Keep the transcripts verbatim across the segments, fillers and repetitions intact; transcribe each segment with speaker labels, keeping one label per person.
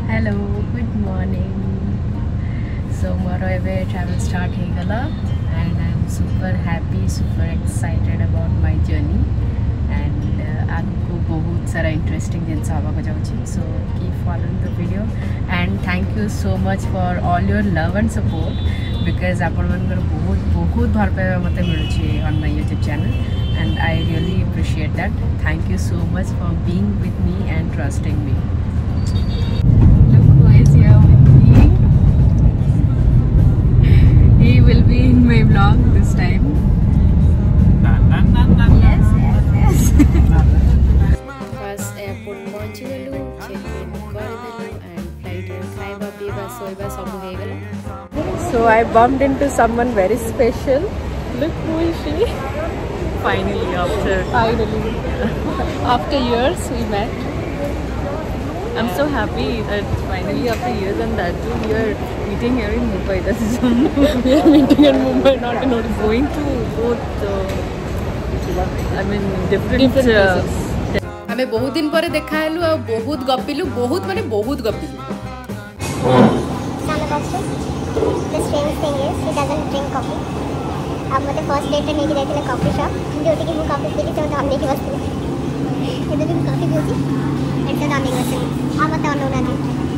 Speaker 1: Hello, good morning. So tomorrow ebe travel start he gala and I am super happy, super excited about my journey and aagku bahut sara interesting jinsa haba ko jauchi. So keep following the video and thank you so much for all your love and support because apan mankar bahut bahut bhal paiba mate miluchi on my YouTube channel and I really appreciate that. Thank you so much for being with me and trusting me. He will be in my vlog this time. Yes, yes, yes. First airport पहुंची गलु, check in कर देलु and flight रे खाइबा पीबा सोइबा सब हो गेला. So I bumped into someone very special. Look who is she?
Speaker 2: Finally, after
Speaker 1: Finally, after years we met.
Speaker 2: I'm so happy that finally after years and that too we are meeting here in Mumbai. That is
Speaker 1: we are meeting in Mumbai, not in Odisha.
Speaker 2: going to both. Uh, I mean different.
Speaker 1: Different
Speaker 2: uh,
Speaker 1: places. हमें बहुत दिन पर देखा हेलु और बहुत गपिलु बहुत माने बहुत गपिलु.
Speaker 3: The strange thing is he doesn't drink coffee. अब मुझे first date पे लेके गए थे coffee shop. जोटी की वो coffee पीली तो हमने की बस पीली. इधर भी coffee पीती. इतना नाम नहीं बस. आप बताओ ना उन्हें.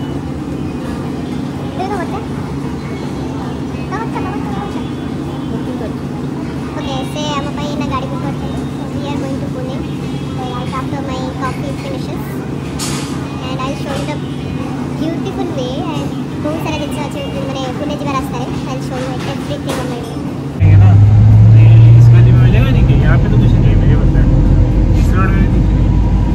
Speaker 3: देखो बच्चा. ना बच्चा ना बच्चा. Okay, say हम अपनी ना गाड़ी बुक करते हैं. So we are going to Pune. So right after my coffee finishes, and I'll show you the beautiful way and बहुत सारे जिनसे अच्छे मैंने पुणे जिला रास्ता है. I'll show you everything on my way.
Speaker 4: है ना इस गली में मिलेगा नहीं कि यहाँ पे तो कुछ नहीं है मेरे बता इस रोड में दिख रही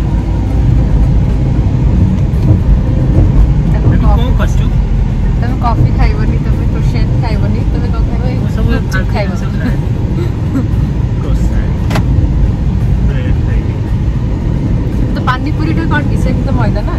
Speaker 4: है कौन कच्चू
Speaker 1: तमे कॉफी खाइबनी तमे क्रोसेंट खाइबनी तमे तो खाइबो
Speaker 4: सब
Speaker 1: सब खाइबो
Speaker 4: सब क्रोसेंट ब्रेड खाइबी
Speaker 1: तो पानी पूरी तो कौन किसे तो मैदा ना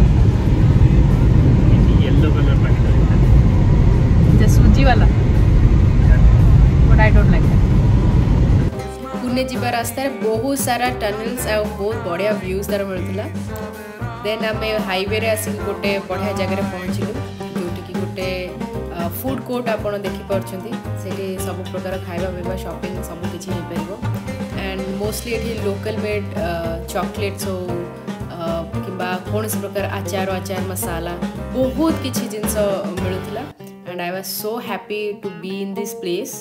Speaker 4: येलो कलर पानी पूरी
Speaker 1: जो सूजी वाला but I don't like that. पुणे जीवा रास्ता रे बहुत सारा टनल्स आ बहुत बढ़िया व्यूज तार मिलथिला. देन आमे हाईवे रे आसी गोटे बढ़िया जगह रे पहुंचिलु जोटी की गोटे फूड कोर्ट आपण देखि परछंती. सेठी सब प्रकार खाइबा पीबा शॉपिंग सब किछि हे परबो एंड मोस्टली एठी लोकल मेड चॉकलेट्स हो किबा कोनस प्रकार आचार आचार मसाला बहुत किछि जिंस मिलुथिला and I was so happy to be in this place.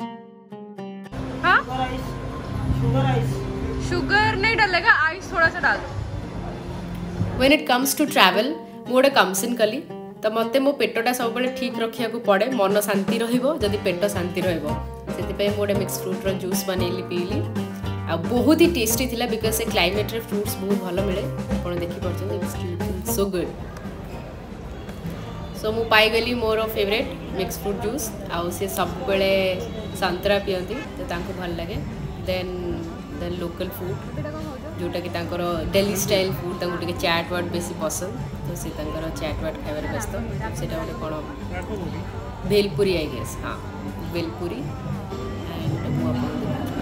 Speaker 1: Sugar नहीं डालेगा, आइस थोड़ा सा डाल दो. When it comes to travel मोडे कमसिन कली तो मते मो पेटटा सब बेले ठीक रखिया को पड़े. मन शांति रहिबो जदी पेट शांति रहिबो सेति पे मोडे मिक्स फ्रूट रो जूस बनेली पीली आ बहुत ही टेस्टी थिला बिकॉज़ से क्लाइमेट रे फ्रूट्स बहुत भलो मिले. आपण देखि परछन इट्स सो गुड. सो मु पाई गली मोर फेवरेट मिक्स फ्रूट जूस आउ से सब बेले संतरा पियंती तो तांको भल लागे. देन देन लोकल फूड जोटा कि तांकर दिल्ली स्टाइल फूड तांको टिके चाट वाट बेसी पसंद तो से तांकर चाट वाट खाइबार व्यस्त. सेटा गोटे कोन भेलपुरी आई गेस. हाँ भेलपुरी एंड मु अपन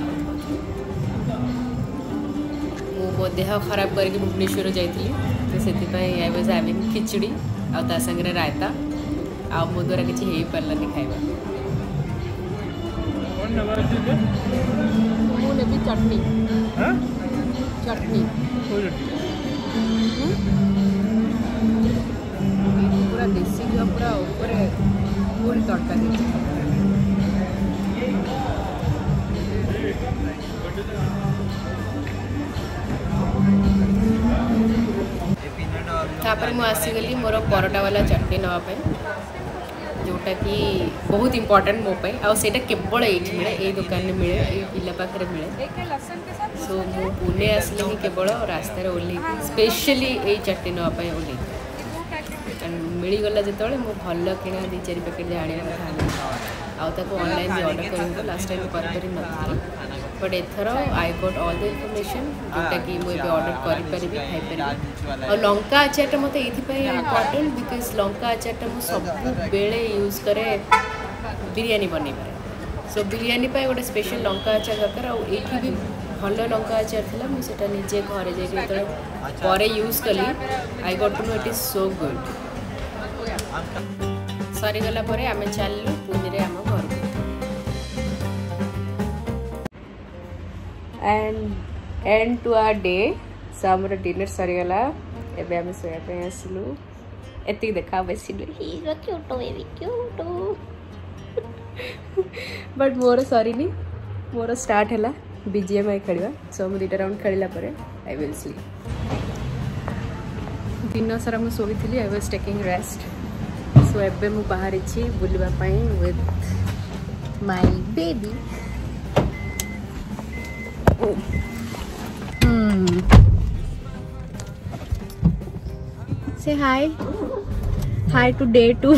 Speaker 1: मु मो देह खराब करके भुवनेश्वर जाइली तो सेति पई आई वाज हैविंग खिचड़ी आ ता संगे रायता आ मो द्वारा किछि हेई परलानी खाइबा.
Speaker 4: कौन नंबर है
Speaker 1: मु नेबी चटनी.
Speaker 4: हां
Speaker 1: चटनी
Speaker 4: कोई
Speaker 1: पूरा देसी घी पूरा ऊपर फुल तड़का दे. तापर मु आसीगली मोर परोटा वाला चटनी नापे जोटा कि बहुत इंपोर्टेंट मो पे आ सेटा केवल एठी मिले ए दुकान में मिले ए पिला पाखरे मिले. सो मु पुणे आसली ही केवल रास्ता रे ओली स्पेशली ए चटनी नापे ओली एंड मिली गला जेतले मु भल्ल किना दी चारि पैकेट जानिया कथा आ ताको ऑनलाइन जे ऑर्डर करिन तो लास्ट टाइम कर करि नथि बट एथर I got all the information जोटा कि मु एबे ऑर्डर करि परिबी खाइ परिबी. और लंका आचारटा मते एथि पई इंपोर्टेंट बिकॉज़ लंका आचारटा मु सब बेले यूज करे बिरयानी बनै पारे. सो बिरयानी पई गोटे स्पेशल लंका आचार दरकार आ एथि भी भल लंका आचार थिला मु सेटा निजे घरे जे यूज कली I got to know it is so good. सरीगला पर आम चलू पुणे आम घर को and end to our day so आम डिनर सरीगला एबे आम सोया आसलु एति देखा बसिलु क्यूट बेबी क्यूट बट मोर सरीनी मोर स्टार्ट है बीजीएमआई खेलवा सो मुझे दुटा राउंड खेलला परे आई विल स्लीप दिन सारा मुझे शोई I was taking rest so एबे मु बाहर छी बुलवा पई विथ माय बेबी से hi hi today to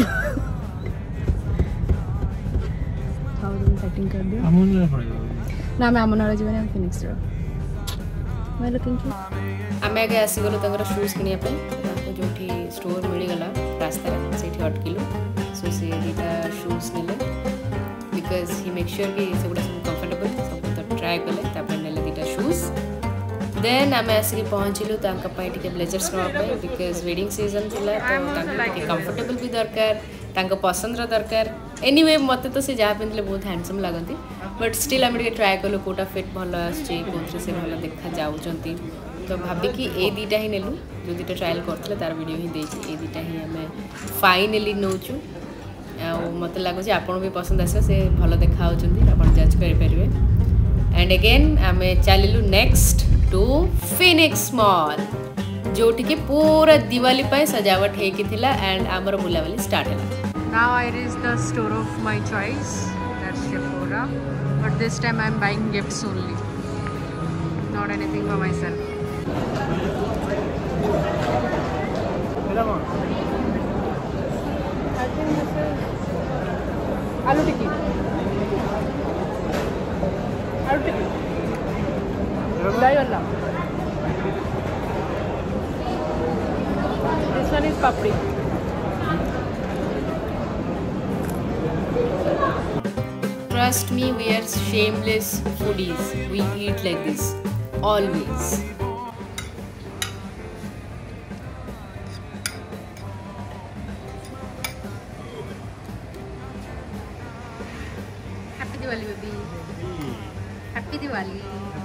Speaker 1: how do setting कर दियो
Speaker 4: अमन रे पड़ेगा
Speaker 1: ना मैं अमन वाला जीवन फिनिक्स रो मैं लुकिंग की आमे आगे आसी गलो तंगर शूज किनिया पे ताको जोठी स्टोर मिली गला रास्ता रे सेठी अटकिलो सो से दीटा शूज नेले बिकॉज़ ही मेक श्योर कि से गुडा सब कंफर्टेबल सब तो ट्राई करले तापर नेले दीटा शूज देन आमे आसी पहुंचिलु तांका पाई टिके ब्लेजर्स नवा पे बिकॉज़ वेडिंग सीजन थिला तो तांका टिके कंफर्टेबल भी दरकार तांका पसंद रा दरकार एनीवे मते तो से जा पिनले बहुत हैंडसम लागंती बट स्टिल आम ट्राए कलु कोटा फिट भल आसे से भल देखा जाऊँगी तो भाभी कि ए दीटा ही नेलु जो दीटा ट्रायल करते तार वीडियो ही देछि ए दीटा ही आम फाइनाली नौचु मत लगुच आपन भी पसंद आस से भल देखा आप जज करेंगे एंड अगेन आम चलू नेक्स्ट टू फिनिक्स मॉल जोटी की पूरा दिवाली पे सजावट होता एंड आमर बुलावली स्टार्ट है Now I reached the store of my choice, that's Sephora, but this time I am buying gifts only, not anything for myself. I think this is aloo tikki. Aloo tikki. Dai wala. This one is papdi. Trust me, we are shameless foodies. We eat like this always. Happy Diwali, baby. Happy Diwali.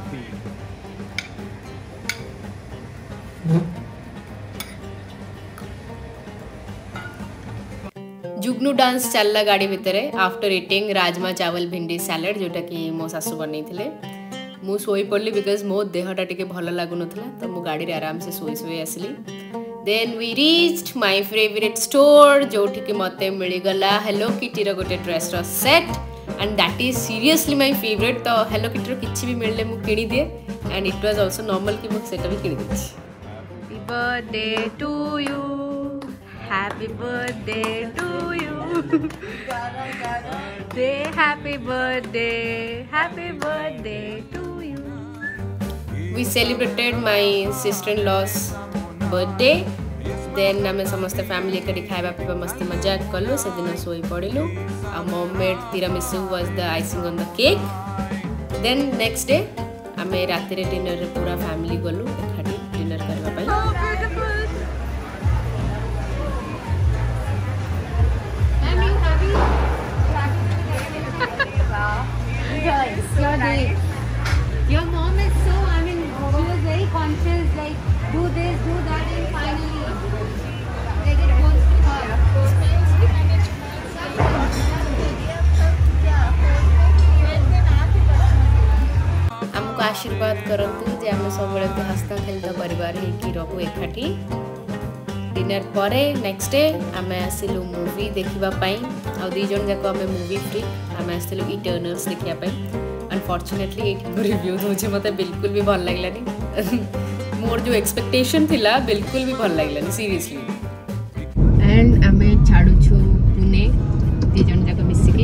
Speaker 1: Jugnu dance चलला गाड़ी भितर after eating rajma चावल भिंडी salad जोटा कि मो सासु बनै थिले मु सोई पड़ली बिकॉज मो देहटा टिके भल लागु नथला तो मु गाड़ी रे आराम से सोई सोई आसली then we reached my favourite store जोठी कि मते मिली गला हेलो किटी रो गोटे ड्रेस रो set and that is seriously my favourite तो हेलो किटी रो किछि भी मिलले मु किनी दिए and it was also normal कि मु सेटा भी किनी दिछि happy birthday to you Happy birthday to you. Say happy birthday, happy birthday to you. We celebrated my sister-in-law's birthday. Then आम समस्त फैमिली एक खाଇବା पिबा मस्ती मजाक कलु से दिन सोई पड़िलु आ mom made tiramisu was the icing on the cake then next day आम रात रे डिनर रे पूरा फैमिली गलु एखाटी डिनर करबा पई
Speaker 5: Your mom is so, I mean, she was very conscious, like, do this, do that, and finally, like, it goes to her.
Speaker 1: हमको आशीर्वाद करंतु जे हम सब बेले हस्ता खेलता परिवार हेकी रहू एखाटी डिनर परे नेक्स्ट डे आम आसिलु मूवी देखिबा पई आ दी जन जाको आम मूवी फ्री आम आसिलु इटर्नल्स देखिया पई अनफॉर्चुनेटली एक रिव्यू होचे मते बिल्कुल भी भल लागलानी मोर जो एक्सपेक्टेशन थिला बिल्कुल भी भल लागलानी सीरियसली एंड आम छाड़ू छु पुणे दी जन जाको मिसिके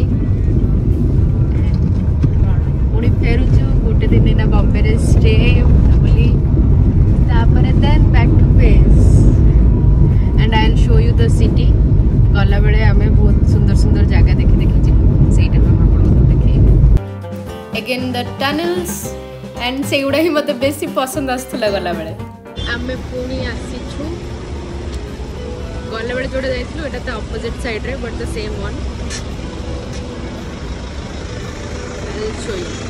Speaker 1: पुणी फेरु छु गोटे दिन ना बॉम्बे रे स्टे बोली तापर then back to base and I will show you the city गला बेले आमे बहुत सुंदर सुंदर जगह देखि देखि छी सेटा हम आपन देखि अगेन द टनल्स एंड सेउडा ही मते बेसी पसंद आस्तला गला बेले आमे पुणी आसी छु गला बेले जोटा जाइलु एटा त ऑपोजिट साइड रे but the same one I will show you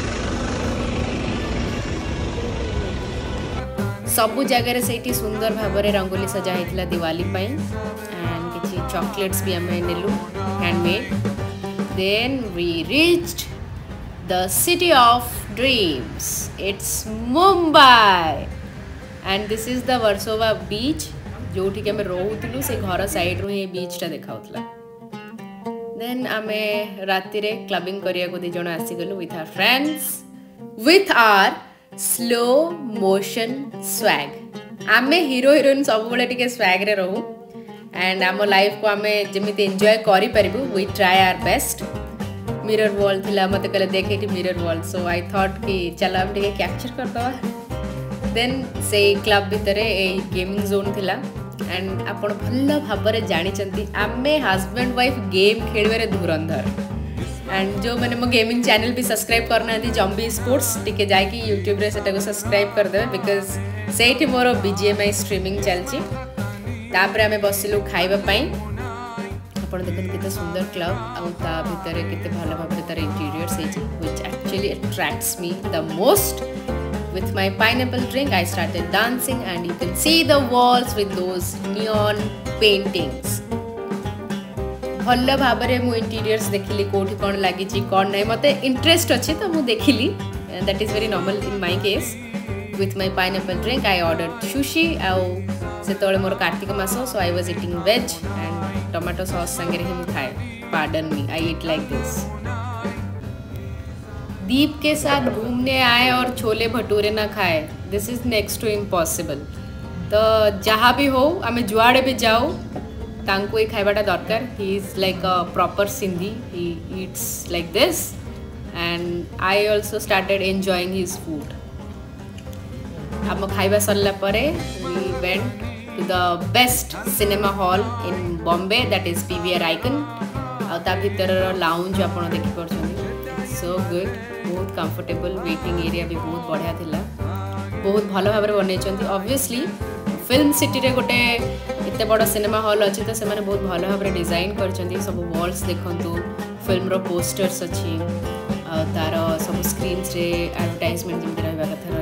Speaker 1: सबु जगह से सुंदर भाव में रंगोली सजा होता दिवाली एंड किसी चॉकलेट्स भी आम नेलु handmade then we reached the city of dreams it's Mumbai and this is the Versova beach जो ठीक आम रोलु से घर साइड रू ये बीचटा देखा देन आम राति रे क्लबिंग करिया को दी जण आसीगलु with our friends with our slow motion swag आमे हीरो हीरोइन सब बड़े टिके स्वैग रे रहू एंड आम लाइफ को आमे जेमिति एंजॉय करि परिबु we try our best mirror wall थिला मते कहले देखे कि mirror wall so I thought कि चला हम टिके कैप्चर कर दवा देन से क्लब भितरे ए गेमिंग जोन थिला एंड आपण भल्ल भाबरे जानि चंती आमे हस्बैंड वाइफ गेम खेलवे रे धुरंधर एंड जो मैंने मो गेमिंग चैनल भी सब्सक्राइब करना थी जम्बी स्पोर्ट्स टिके जाकि यूट्यूब रे सेटा को सब्सक्राइब कर दे बिकॉज सेठी मोर बीजीएमआई स्ट्रीमिंग चलची तापर आमे बसिलु खाइबा पई आपण देखन केते सुंदर क्लब आ ता भीतर केते भलो भाबरे तार इंटीरियर सेची which actually attracts me the most with my pineapple drink I started dancing and you can see the walls with those neon paintings भल भाव में मु इंटीरियर्स देखिली कोठी कौन लगी कौन ना मत इंटरेस्ट अच्छी तो मुझे देखिली that is very normal in my case with my pineapple drink I order sushi आउ से मोर कार्तिक मास so I was eating veg and tomato sauce संगे ही मु खाए pardon me I eat like this Deep के साथ घूमने आए और छोले भटूरे ना खाए this is next to impossible तो जहाँ भी हो आमे जुआड़े भी जाओ तांको ये खाइबाटा दरकार he is like a proper Sindhi he eats like this and I also started enjoying his food आम खाइबा सरला परे we went to the best cinema hall in Bombay that is PVR icon आ ता भीतर लाउंज आपण देखि परछन सो गुड बहुत कंफर्टेबल वेटिंग एरिया भी बहुत बढ़िया थिला बहुत भल भाव में बनई ऑब्वियसली फिल्म सिटी रे गोटे इतने बड़ सिनेमा हॉल अच्छी तो से बहुत भल भाव में डिजाइन कर सब वॉल्स देखु फिल्म रो पोस्टर्स अच्छी तार सब स्क्रीन्स रे एडवर्टाइजमेंट जमी रहा कथा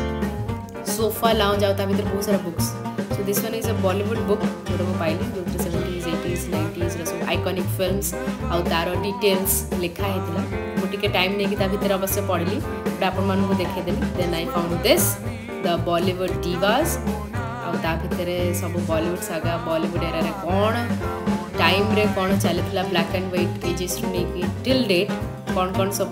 Speaker 1: रही सोफा लाउंज आउ भर बहुत सारा books so this one is a Bollywood book जो मुझे पाइली जो सेवेंटीज एटीज नाइंटीज सब आइकॉनिक फिल्म्स आउ तार डिटेल्स लिखा होता मुझे टाइम नहीं भर अवश्य पढ़ी बट आपको देखदेली then I found this the Bollywood divas आ भितर सब बॉलीवुड सागा बॉलीवुड एरा रे कौन टाइम रे कौन चलता ब्लैक एंड व्हाइट पेजेस नहीं टिल डेट कौन कौन सब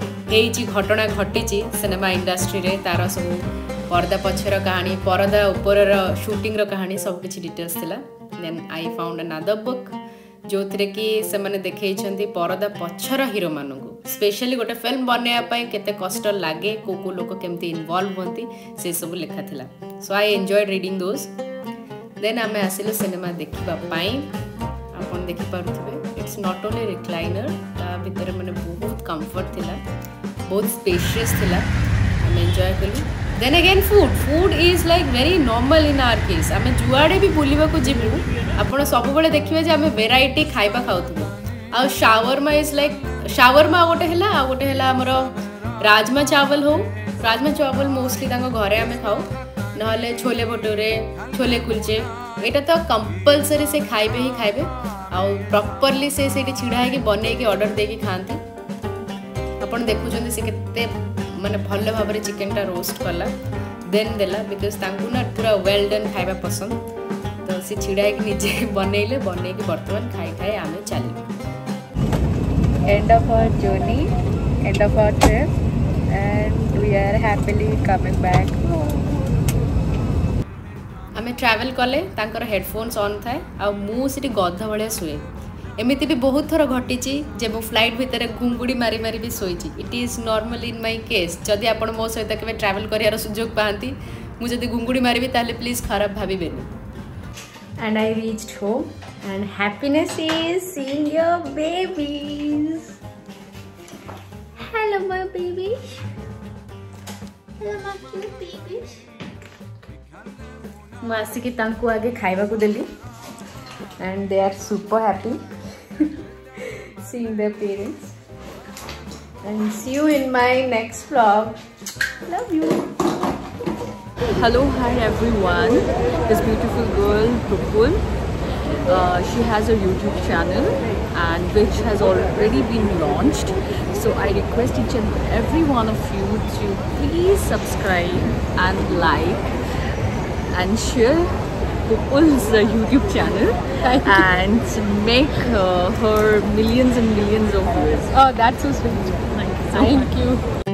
Speaker 1: घटना घटी सिनेमा इंडस्ट्री रे तार सब पर्दा पछर कहानी पर्दा ऊपर शूटिंग रो कहानी सब किछि डिटेल्स थिला then I found another book जो थरे कि से माने देखैछंती पर्दा पछर हीरो मानंगु स्पेशली गोटे फिल्म बनैया केते कष्ट लागे को को लोक केमती इन्वॉल्व होती से सब लिखा थिला so I enjoyed reading those then आमे आसिलो सिनेमा देखिबा पाई आपन देखि पारुथबे इट्स नॉट ओनली रिक्लाइनर ता भीतर माने बहुत कंफर्ट थिला बहुत स्पेशियस थिला आमे एंजॉय कलु then again food food is like very normal in our case आमे जुआड़े भी बुलिबा को जिमु आपण सब बेले देखिबे जे आमे वेराइटी खाइबा खाउथबो आ शावरमा इज लाइक शावरमा गोटे है आ गोटे है आमर राजमा चावल हो राजमा चावल मोस्टली घरे आम खाऊ ना छोले भटूरे छोले कुलचे यहाँ तो कंपलसरी से खाइबे ही खाइबे आउ प्रॉपरली से छिड़ा है बन ऑर्डर देकी खाती आपन देखुं से केते माने भल भाव में चिकेन टा रोस्ट कला देन देला बिकॉज तांकु ना पूरा वेल डन खाइबा पसंद तो सी छिड़ा है निजे बनइले बनइकी बर्तमान खाई खाई आम चल
Speaker 2: end of our journey, end of our trip, and we are happily coming back home.
Speaker 1: आमे ट्रैवल कले तांकर हेडफोन्स ऑन थाए आ मु सिटी गध भले शुए एमिति भी बहुत थर घटी जे मो फ्लाइट भितर घुंगुड़ी मारी मारी भी शोची it is normal in my case जदि आपण मो सहित केबे ट्रैवल करियार सुजोग पाती मु जदि घुंगुड़ी मारिबी ताले प्लीज खराब भाबिबेनी
Speaker 2: And I reached home and happiness is seeing your babies.
Speaker 3: Hello my babies. Hello my cute babies.
Speaker 2: ମୁଁ ଆସିକି ତାଙ୍କୁ ଆଗେ ଖାଇବାକୁ ଦେଲି and they are super happy seeing their parents. And see you in my next vlog. Love you.
Speaker 6: Hello, hi everyone. This beautiful girl, Rupul, uh, she has a YouTube channel and which has already been launched. So I request each and every one of you to please subscribe and like and share Rupul's uh, YouTube channel and make uh, her millions and millions of views.
Speaker 2: Oh, that's so sweet.
Speaker 6: Thank you. So
Speaker 2: Thank
Speaker 6: much.
Speaker 2: you.